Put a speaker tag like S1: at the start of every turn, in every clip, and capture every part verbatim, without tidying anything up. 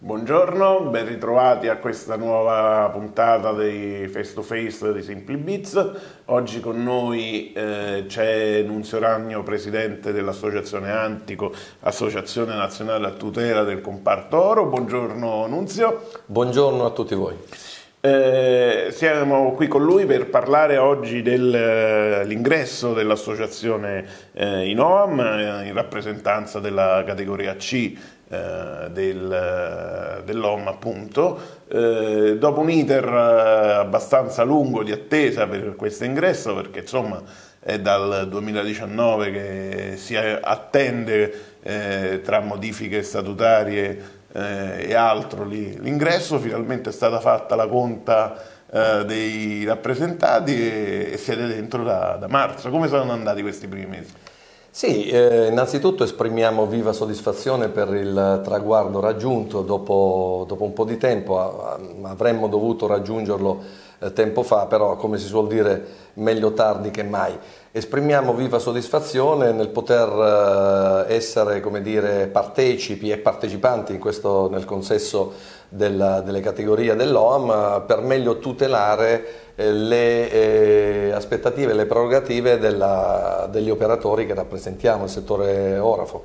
S1: Buongiorno, ben ritrovati a questa nuova puntata dei Face to Face di SimplyBiz. Oggi con noi eh, c'è Nunzio Ragno, presidente dell'Associazione Antico, Associazione Nazionale a Tutela del Comparto Oro. Buongiorno Nunzio.
S2: Buongiorno a tutti voi.
S1: Eh, siamo qui con lui per parlare oggi dell'ingresso dell'associazione eh, in O A M eh, in rappresentanza della categoria C eh, del, dell'O A M appunto. Eh, dopo un iter eh, abbastanza lungo di attesa per questo ingresso, perché insomma è dal duemiladiciannove che si attende eh, tra modifiche statutarie Eh, e altro l'ingresso, finalmente è stata fatta la conta eh, dei rappresentati e, e siete dentro da, da marzo. Come sono andati questi primi mesi?
S2: Sì, eh, innanzitutto esprimiamo viva soddisfazione per il traguardo raggiunto dopo, dopo un po' di tempo. Avremmo dovuto raggiungerlo eh, tempo fa, però come si suol dire meglio tardi che mai. Esprimiamo viva soddisfazione nel poter eh, essere, come dire, partecipi e partecipanti in questo, nel consesso della, delle categorie dell'O A M per meglio tutelare eh, le eh, aspettative e le prerogative della, degli operatori che rappresentiamo, il settore orafo.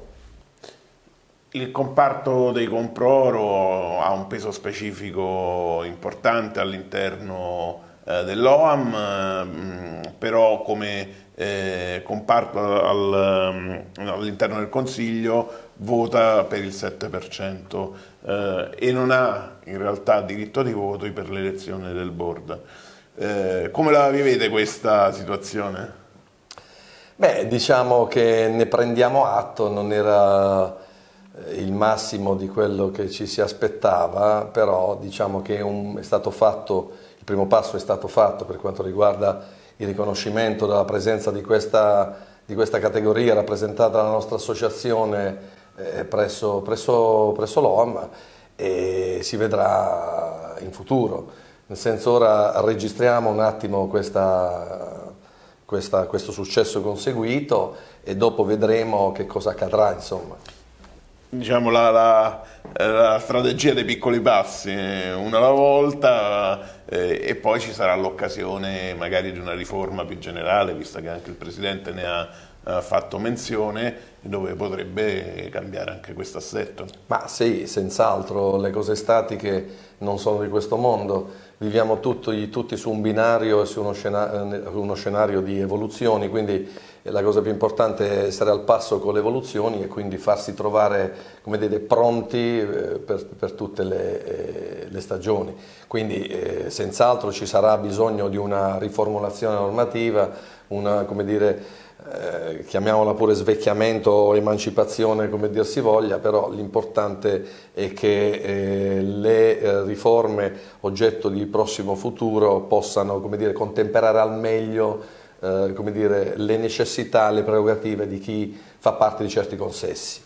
S1: Il comparto dei compro-oro ha un peso specifico importante all'interno eh, dell'O A M, eh, però come eh, comparto al, all'interno del Consiglio vota per il sette per cento eh, e non ha in realtà diritto di voto per l'elezione del board. Eh, come la vivete questa situazione?
S2: Beh, diciamo che ne prendiamo atto, non era il massimo di quello che ci si aspettava, però diciamo che un, è stato fatto, il primo passo è stato fatto per quanto riguarda il riconoscimento della presenza di questa, di questa categoria rappresentata dalla nostra associazione eh, presso, presso, presso l'O A M, e si vedrà in futuro. Nel senso, ora registriamo un attimo questa, questa, questo successo conseguito e dopo vedremo che cosa accadrà, insomma.
S1: Diciamo la, la, la strategia dei piccoli passi, una alla volta, eh, e poi ci sarà l'occasione magari di una riforma più generale, visto che anche il Presidente ne ha, ha fatto menzione, dove potrebbe cambiare anche questo assetto.
S2: Ma sì, senz'altro, le cose statiche non sono di questo mondo, viviamo tutti, tutti su un binario e su uno scenario, uno scenario di evoluzioni, quindi la cosa più importante è essere al passo con le evoluzioni e quindi farsi trovare, come dire, pronti per, per tutte le, eh, le stagioni. Quindi eh, senz'altro ci sarà bisogno di una riformulazione normativa, una, come dire, eh, chiamiamola pure svecchiamento o emancipazione, come dir si voglia, però l'importante è che eh, le eh, riforme oggetto di prossimo futuro possano, come dire, contemperare al meglio Eh, come dire, le necessità, le prerogative di chi fa parte di certi consessi.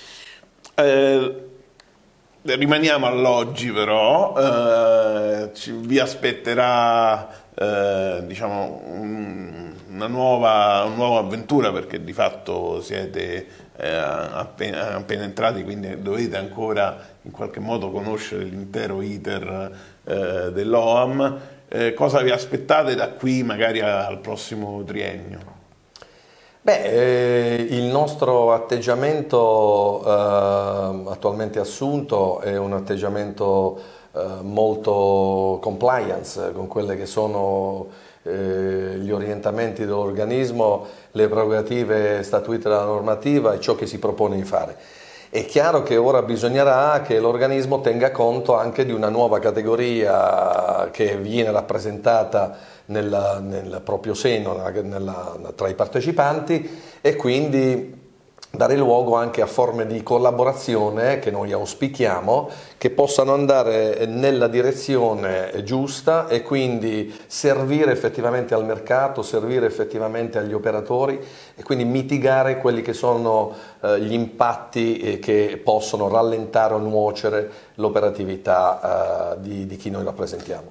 S1: Eh, rimaniamo all'oggi però, eh, ci, vi aspetterà eh, diciamo, un, una, nuova, una nuova avventura, perché di fatto siete eh, appena, appena entrati, quindi dovete ancora in qualche modo conoscere l'intero iter eh, dell'O A M. Eh, cosa vi aspettate da qui magari al prossimo triennio?
S2: Beh, eh, il nostro atteggiamento eh, attualmente assunto è un atteggiamento eh, molto compliance con quelle che sono eh, gli orientamenti dell'organismo, le prerogative statuite dalla normativa e ciò che si propone di fare. È chiaro che ora bisognerà che l'organismo tenga conto anche di una nuova categoria che viene rappresentata nel, nel proprio seno, nella, tra i partecipanti, e quindi dare luogo anche a forme di collaborazione che noi auspichiamo, che possano andare nella direzione giusta e quindi servire effettivamente al mercato, servire effettivamente agli operatori e quindi mitigare quelli che sono eh, gli impatti eh, che possono rallentare o nuocere l'operatività eh, di, di chi noi rappresentiamo.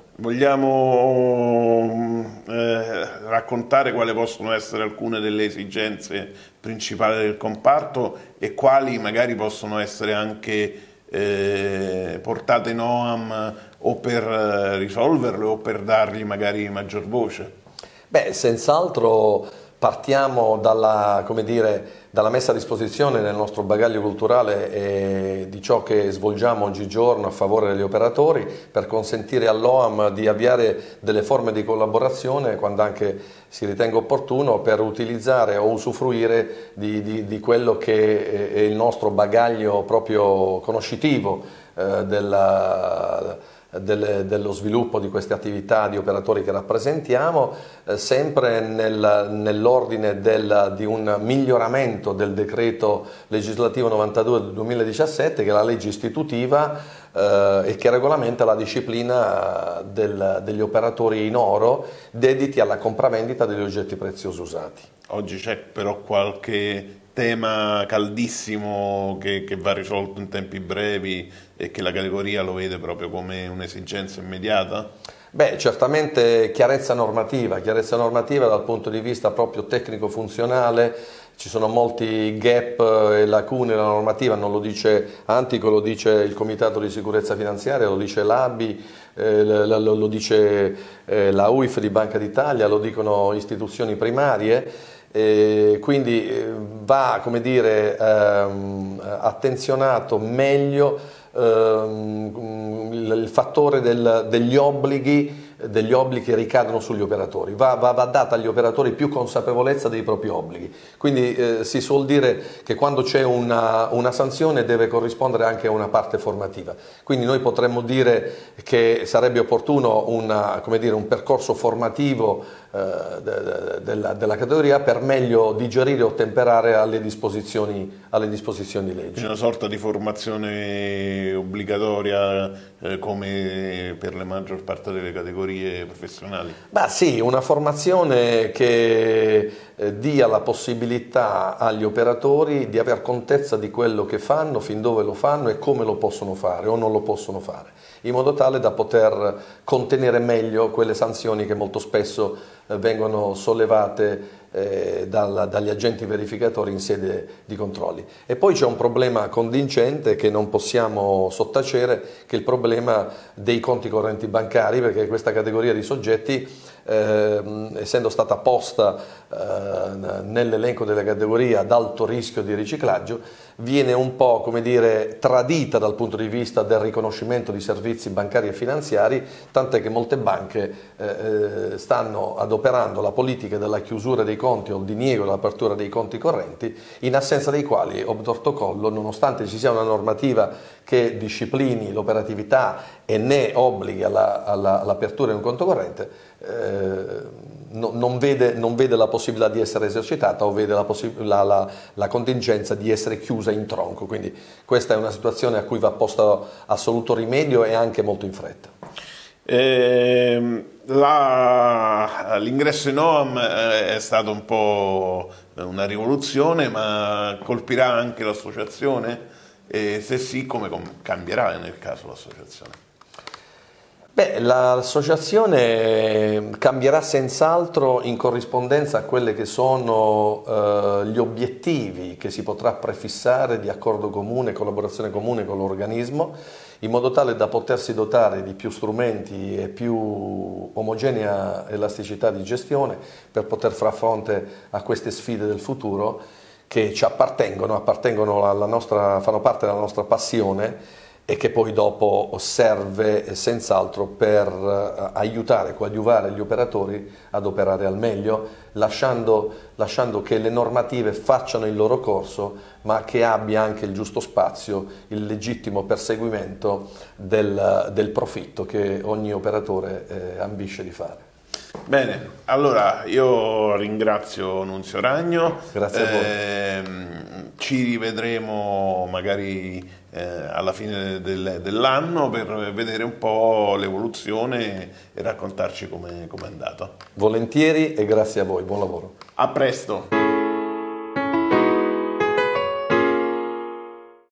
S1: Vogliamo eh, raccontare quali possono essere alcune delle esigenze principali del comparto e quali magari possono essere anche eh, portate Noam o per risolverle o per dargli magari maggior voce?
S2: Beh, senz'altro partiamo dalla, come dire, dalla messa a disposizione nel nostro bagaglio culturale e di ciò che svolgiamo oggigiorno a favore degli operatori per consentire all'O A M di avviare delle forme di collaborazione quando anche si ritenga opportuno per utilizzare o usufruire di, di, di quello che è il nostro bagaglio proprio conoscitivo eh, della Del, dello sviluppo di queste attività di operatori che rappresentiamo, eh, sempre nel, nell'ordine del, di un miglioramento del decreto legislativo novantadue del duemiladiciassette, che è la legge istitutiva eh, e che regolamenta la disciplina del, degli operatori in oro dediti alla compravendita degli oggetti preziosi usati.
S1: Oggi c'è però qualche tema caldissimo che, che va risolto in tempi brevi e che la categoria lo vede proprio come un'esigenza immediata?
S2: Beh, certamente chiarezza normativa, chiarezza normativa dal punto di vista proprio tecnico-funzionale. Ci sono molti gap e lacune nella normativa, non lo dice Antico, lo dice il Comitato di Sicurezza Finanziaria, lo dice l'A B I, eh, lo, lo dice eh, la U I F di Banca d'Italia, lo dicono istituzioni primarie. E quindi va, come dire, ehm, attenzionato meglio ehm, il fattore del, degli obblighi degli obblighi che ricadono sugli operatori, va, va, va data agli operatori più consapevolezza dei propri obblighi, quindi eh, si suol dire che quando c'è una, una sanzione deve corrispondere anche a una parte formativa, quindi noi potremmo dire che sarebbe opportuno una, come dire, un percorso formativo eh, de, de, della, della categoria per meglio digerire o ottemperare alle disposizioni, alle disposizioni di legge.
S1: C'è una sorta di formazione obbligatoria eh, come per la maggior parte delle categorie professionali?
S2: Beh sì, una formazione che eh, dia la possibilità agli operatori di aver contezza di quello che fanno, fin dove lo fanno e come lo possono fare o non lo possono fare, in modo tale da poter contenere meglio quelle sanzioni che molto spesso eh, vengono sollevate eh, dal, dagli agenti verificatori in sede di controlli. E poi c'è un problema contingente che non possiamo sottacere, che è il problema dei conti correnti bancari, perché questa categoria di soggetti, eh, essendo stata posta eh, nell'elenco della categoria ad alto rischio di riciclaggio, viene un po', come dire, tradita dal punto di vista del riconoscimento di servizi bancari e finanziari, tant'è che molte banche eh, stanno adoperando la politica della chiusura dei conti o il diniego dell'apertura dei conti correnti, in assenza dei quali obtorto collo, nonostante ci sia una normativa che disciplini l'operatività e ne obblighi all'apertura di un conto corrente, eh, no, non, vede, non vede la possibilità di essere esercitata o vede la, la, la, la contingenza di essere chiusa in tronco. Quindi questa è una situazione a cui va posto assoluto rimedio e anche molto in fretta.
S1: Eh, l'ingresso in O A M è stato un po' una rivoluzione, ma colpirà anche l'associazione? E se sì, come cambierà nel caso l'associazione?
S2: Beh, l'associazione cambierà senz'altro in corrispondenza a quelli che sono eh, gli obiettivi che si potrà prefissare di accordo comune, collaborazione comune con l'organismo, in modo tale da potersi dotare di più strumenti e più omogenea elasticità di gestione per poter far fronte a queste sfide del futuro che ci appartengono, appartengono alla nostra, fanno parte della nostra passione e che poi dopo serve senz'altro per aiutare, coadiuvare gli operatori ad operare al meglio, lasciando, lasciando che le normative facciano il loro corso, ma che abbia anche il giusto spazio, il legittimo perseguimento del, del profitto che ogni operatore eh, ambisce di fare.
S1: Bene, allora io ringrazio Nunzio Ragno.
S2: Grazie a voi.
S1: Eh, ci rivedremo magari eh, alla fine del, dell'anno per vedere un po' l'evoluzione e raccontarci come è andata.
S2: Volentieri e grazie a voi, buon lavoro.
S1: A presto.